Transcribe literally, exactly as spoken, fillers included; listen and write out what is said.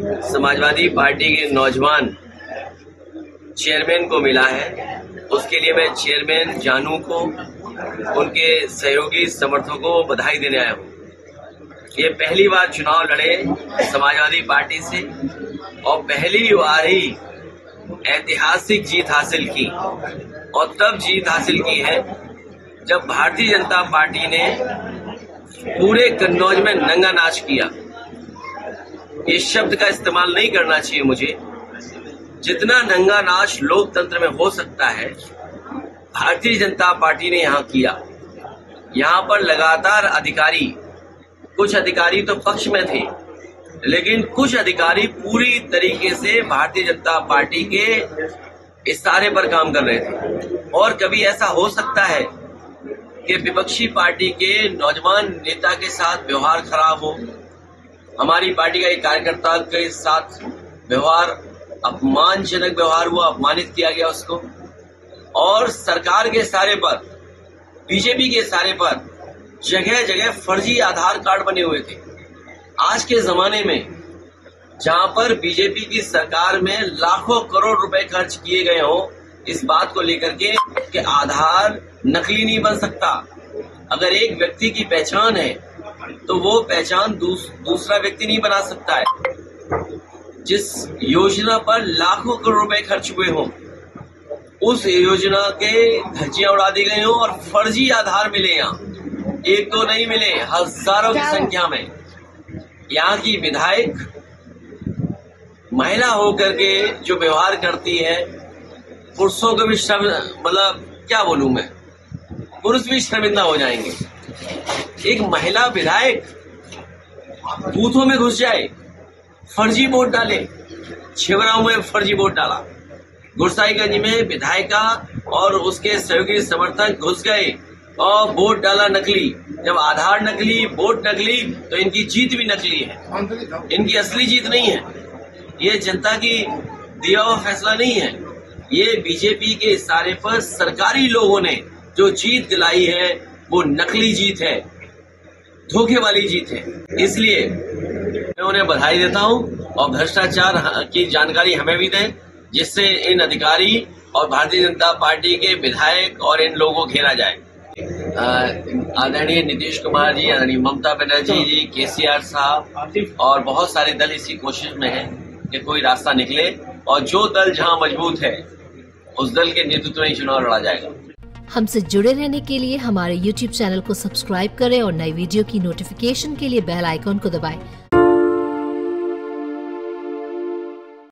Samajwadi party के नौजवान chairman को मिला है, उसके लिए मैं चेयरमैन जानू को, उनके सहयोगी समर्थकों को बधाई देने आया हूँ। ये पहली बार चुनाव लड़े समाजवादी पार्टी से और पहली बार ही ऐतिहासिक जीत हासिल की, और तब जीत हासिल की है जब भारतीय जनता पार्टी ने पूरे कन्नौज में नंगा नाच किया। इस शब्द का इस्तेमाल नहीं करना चाहिए मुझे, जितना नंगा नाच लोकतंत्र में हो सकता है भारतीय जनता पार्टी ने यहाँ किया। यहाँ पर लगातार अधिकारी, कुछ अधिकारी तो पक्ष में थे, लेकिन कुछ अधिकारी पूरी तरीके से भारतीय जनता पार्टी के इशारे पर काम कर रहे थे। और कभी ऐसा हो सकता है कि विपक्षी पार्टी के नौजवान नेता के साथ व्यवहार खराब हो, हमारी पार्टी का एक कार्यकर्ता के साथ व्यवहार अपमानजनक व्यवहार हुआ, अपमानित किया गया उसको, और सरकार के इशारे पर, बीजेपी के इशारे पर जगह जगह फर्जी आधार कार्ड बने हुए थे। आज के जमाने में जहां पर बीजेपी की सरकार में लाखों करोड़ रुपए खर्च किए गए हो इस बात को लेकर के कि आधार नकली नहीं बन सकता। अगर एक व्यक्ति की पहचान है तो वो पहचान दूस, दूसरा व्यक्ति नहीं बना सकता है। जिस योजना पर लाखों करोड़ रुपए खर्च हुए हों, उस योजना के धज्जियां उड़ा दी गई हो और फर्जी आधार मिले, यहाँ एक दो नहीं मिले, हजारों की संख्या में। यहाँ की विधायक महिला होकर के जो व्यवहार करती है, पुरुषों को भी शर्म, मतलब क्या बोलूं मैं, पुरुष भी शर्मिंदा हो जाएंगे। एक महिला विधायक बूथों में घुस जाए, फर्जी वोट डाले, छिबराओं में फर्जी वोट डाला, गुरसाईगंज में विधायिका और उसके सहयोगी समर्थक घुस गए और वोट डाला नकली। जब आधार नकली, वोट नकली, तो इनकी जीत भी नकली है, इनकी असली जीत नहीं है। ये जनता की दिया हुआ फैसला नहीं है, ये बीजेपी के इशारे पर सरकारी लोगों ने जो जीत दिलाई है वो नकली जीत है, धोखे वाली जीत है। इसलिए मैं उन्हें बधाई देता हूं और भ्रष्टाचार की जानकारी हमें भी दें, जिससे इन अधिकारी और भारतीय जनता पार्टी के विधायक और इन लोगों को घेरा जाए। आदरणीय नीतीश कुमार जी, आदरणीय ममता बनर्जी जी, केसीआर साहब और बहुत सारे दल इसी कोशिश में हैं कि कोई रास्ता निकले, और जो दल जहां मजबूत है उस दल के नेतृत्व में चुनाव लड़ा जाएगा। हमसे जुड़े रहने के लिए हमारे यूट्यूब चैनल को सब्सक्राइब करें और नई वीडियो की नोटिफिकेशन के लिए बेल आइकॉन को दबाएं।